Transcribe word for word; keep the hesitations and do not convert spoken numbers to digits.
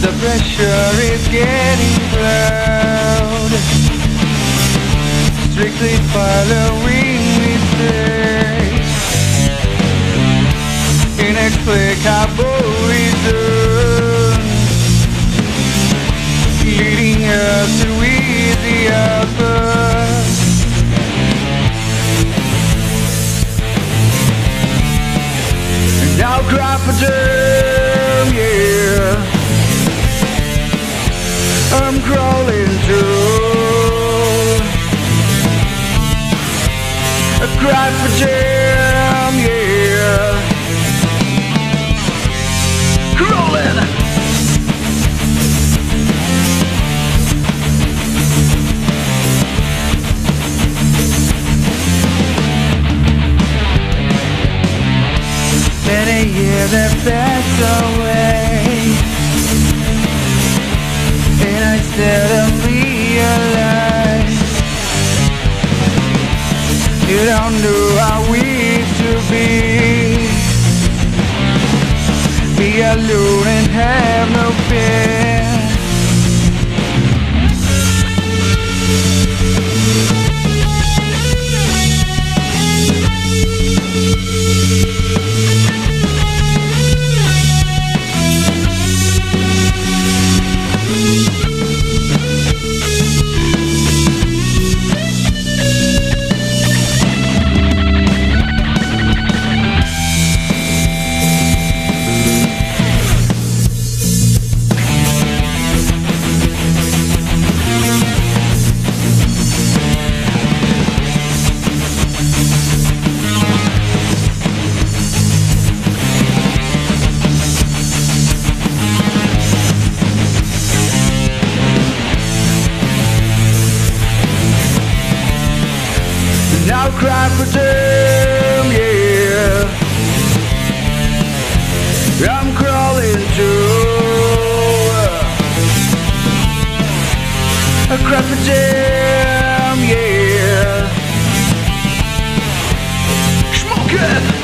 The pressure is getting loud. Strictly following me say. Inexplicable reasons leading us to easy answers. And I'll cry for them, yeah. I'm crawling through a cry for jam, yeah. Crawling. Many years have passed away, and I suddenly realize you don't know how we used to be. Be alone and have no fear. Now cry for them, yeah. I'm crawling too. I cry for them, yeah. Smoke it.